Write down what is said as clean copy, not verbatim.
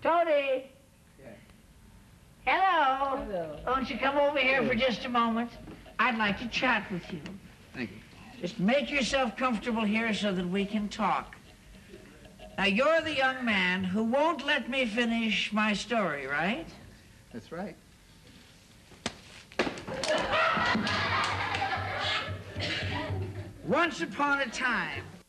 Tony! Yeah. Hello. Hello. Won't you come over here for just a moment? I'd like to chat with you. Thank you. Just make yourself comfortable here so that we can talk. Now, you're the young man who won't let me finish my story, right? That's right. Once upon a time,